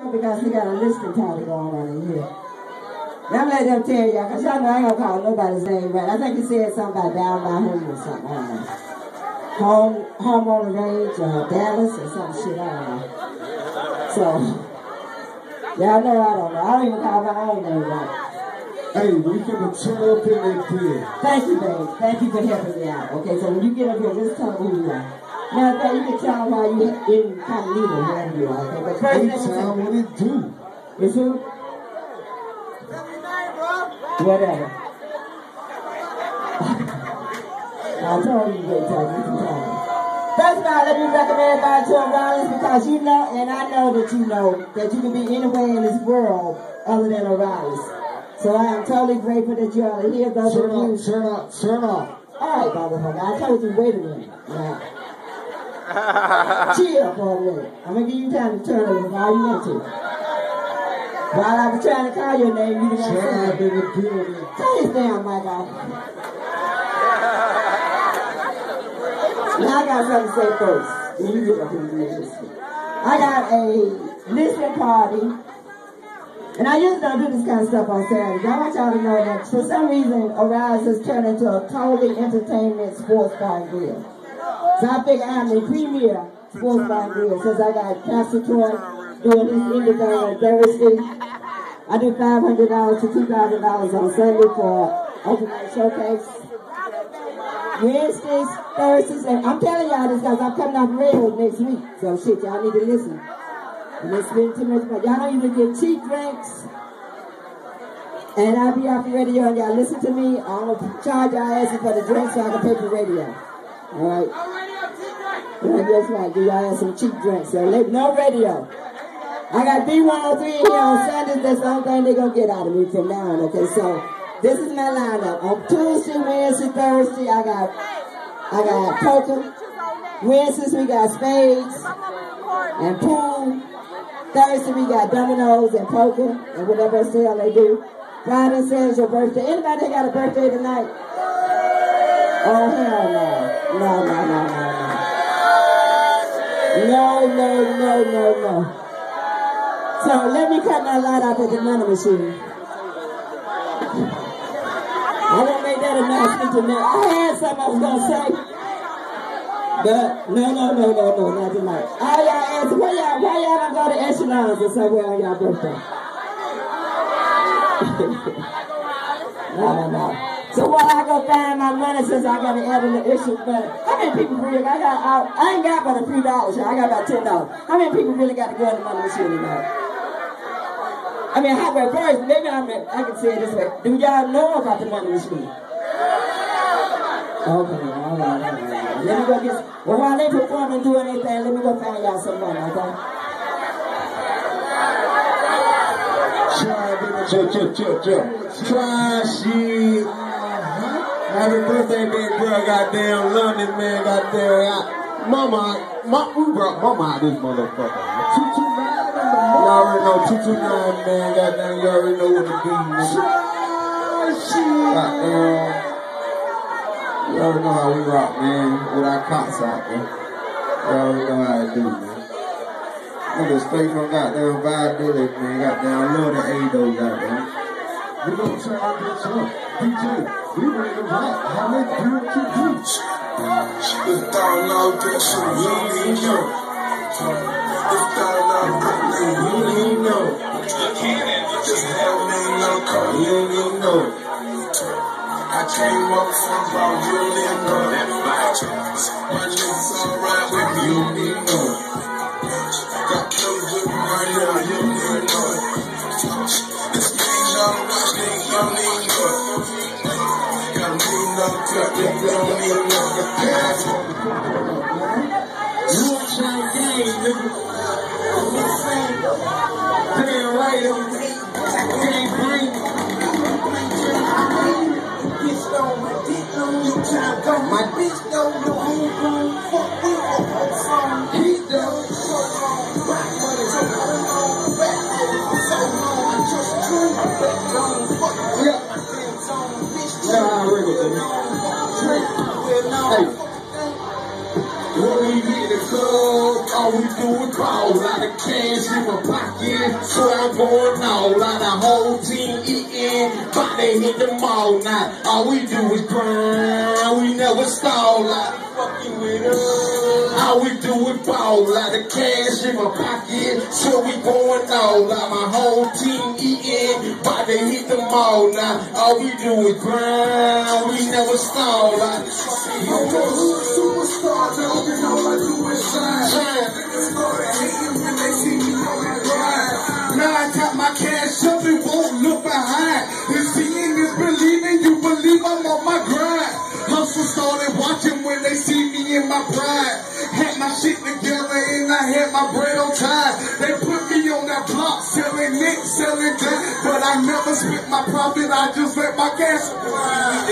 because he got a listening party going on in here. Now let them tell y'all, because y'all know I ain't gonna call nobody's name right. I think he said something about down by home or something. I don't know. Home on the range, Dallas or some shit, I don't know. So, y'all know I don't know. I don't even call my own name right. Hey, we finna turn up in that crib. Thank you, babe. Thank you for helping me out. Okay, so when you get up here, just tell me who you are. Now, you can tell why you in Incognito, wherever you are. Okay, but first, hey, tell what it do. It's who? Whatever. I told you, great time. You can tell me. First of all, let me recommend everybody to O'Reilly's because you know, and I know that you can be anywhere in this world other than O'Reilly's. So I am totally grateful that you are here. Turn up. All right, Barbara, I told you, wait a minute. Now, chill for a minute. I'm going to give you time to turn over all you want to. While I was trying to call your name, you didn't say it. Turn this down, my guy. Now I got something to say first. Then you get up here and do this. I got a listening party. And I usually don't do this kind of stuff on Saturdays. I want y'all to know that for some reason, O'Reilly's has turned into a totally entertainment sports bar and grill. So I figure I'm the premier sports bar and grill since I got Pastor Troy doing his indie thing on Thursday. I do $500 to $2,000 on Sunday for open night showcase. Wednesdays, Thursdays, and I'm telling y'all this because I'm coming off the radio next week. So shit, y'all need to listen. And they spend too much money. Y'all don't even get cheap drinks. And I'll be off the radio and y'all listen to me. I'm going to charge y'all asses for the drinks so I can pay for radio. Alright? Yeah, that's right. Give y'all ass some cheap drinks. So no radio. I got B103 here on Sundays. That's the only thing they're going to get out of me from now on. Okay, so this is my lineup. On Tuesday, Wednesday, Thursday, I got poker. Wednesdays, we got spades and pool. Thursday, we got dominoes and poker and whatever else the hell they do. Friday, Saturday's your birthday. Anybody got a birthday tonight? Oh, hell no. No. So let me cut my light off at the money machine. I won't make that announcement tonight. I had something I was going to say. But no, not tonight. All y'all ask, why y'all don't go to Echelons or somewhere on y'all birthday? No. So while I go find my money since I got an elderly issue, but how many people really, I ain't got but a few dollars, I got about $10. How many people really got to go in the money machine tonight? I mean, how about first, maybe I can say it this way. Do y'all know about the money machine? Okay, all right. Let me go get, well, while they perform and do anything, let me go find y'all some money, okay? Try shit. Happy birthday, big girl, goddamn London, man, goddamn. Mama, we brought Mama out this motherfucker. 229 in the morning. You already know 229, man, goddamn, you already know what it be, man. Try shit. Goddamn. You already know how we rock, man, with our cops out, man. You already know how to do, man. Nigga straight from goddamn Vibe Village, man. Goddamn, love the A-Doe, goddamn. We gonna turn our bitch up. DJ, we ready to rock. How they do it to preach. If thou know this, you need know. If thou know this, you need know. Just have me no call, you need know. I came up from about you need know. My niggas alright with me, you need know. Got those with me right now, you need know. This nigga alright, nigga, you need know. Got me no cut, you don't need know. You want your game, nigga. Paying right on me. Can't bring it. My bitch don't know who fuck with me. He don't. Black money so long, back so long, just true. Don't fuck with me. Yeah, I really do. Hey. When we get in the club, all we do is cry. pocket, so I'm going all out. The whole team eating, but they hit them all night. All we do is grind, we never stall out. Fucking with us. All we do is ball out. The cash in my pocket, so we going all out. My whole team eating, but they hit them all night. All we do is grind, we never stall out. No more superstar, dog, and all I do is shine. Niggas started hating when they see me on that grind. Now I got my cash up and won't look behind. And seeing is believing, you believe I'm on my grind. Hustle started watching when they see me in my pride. Had my shit together and I had my bread on time. They put me on that block, selling nicks, selling that. But I never spent my profit, I just let my gas fly.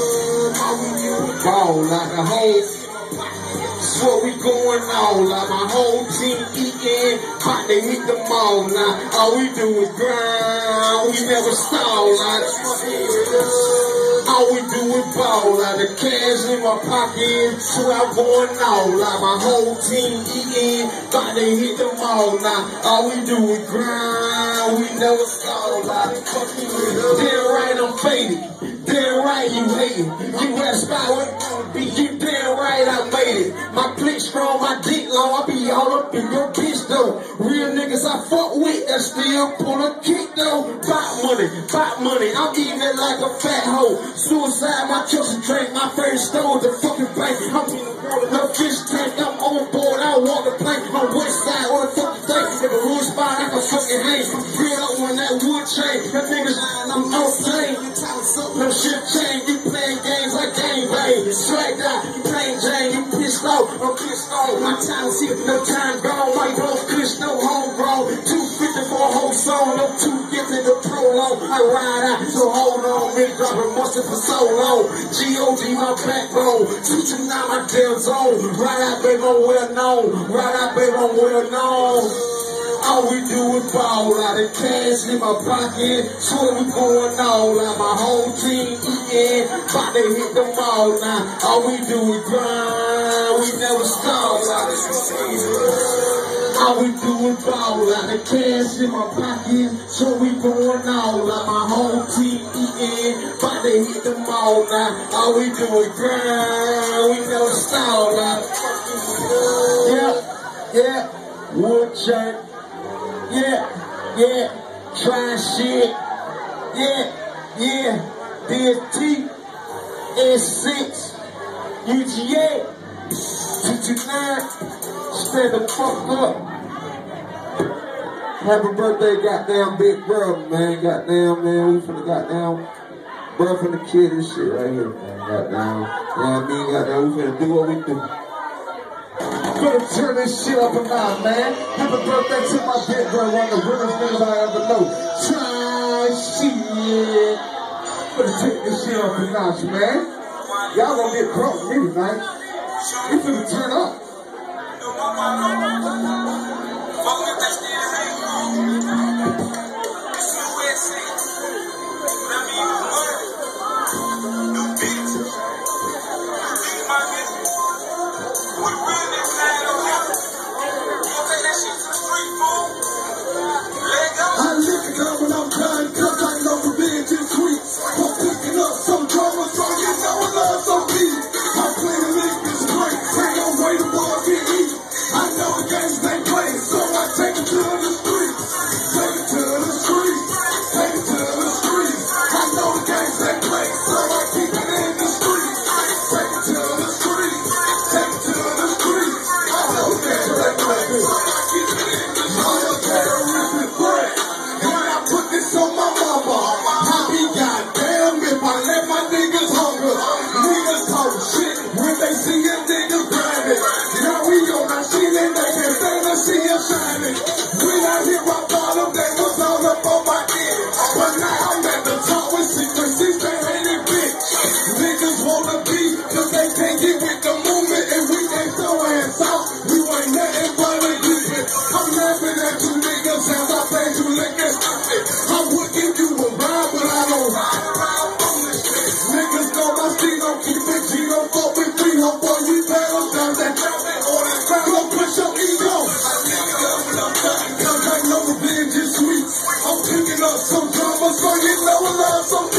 Ball like a hoe. So we going all out. My whole team eating, but they hit them all now. All we do is grind, we never stall out. All we do is ball out. The cash in my pocket, so I'm going all out. My whole team eating, but they hit them all now. All we do is grind, we never stall out. Damn right I'm faded. Damn right you hating. You aspire, you damn right I made it. My click strong, my dick long, I be all up in your bitch though. Real niggas I fuck with that still pull a kick though. Bot money, I'm eating it like a fat hoe. Suicide, my children drank, my first stole the fucking bank. I'm in the water, no fish tank, I'm on board, I walk the plank. On west side, what the fuck you think? If a wood spot, I can fucking hang. Real up on that wood chain, that niggas, I'm on plane. No shit chain, you playing games like gangbang. Swagged out, you playing Jane, you pissed off, I'm pissed off. My time is here, no time gone. My bros kush, no homegrown. 250 for a whole song, no 250 to prolong. I ride out, so hold on. Been dropping mustard for so long. G.O.G. my backbone. 229 my damn zone. Right out, baby, I'm well known. Right out, baby, I'm well known. All we do is ball out. The cash in my pocket, so we going all out. My whole team eating, but they hit them all now. All we do is grind, we never stall out. All we do is ball out. The cash in my pocket, so we going all out. My whole team eating, but they hit them all now. All we do is grind, we never stall out. Yeah, wood chain. Yeah, try shit. Yeah, DST, S6, UGA, 229, stand the fuck up. Happy birthday, goddamn big brother, man. Goddamn, man, we finna goddamn birth and the kid and shit right here, man. Goddamn, you know what I mean? Goddamn, we finna do what we do. Better turn this shit up and down, man. Happy birthday to my big brother, one of the realest niggas I ever know. Try shit. Better take this shit up and down, man. Y'all gonna get drunk with me tonight. We finna turn up. Push your ego. love some drama, so you know I love some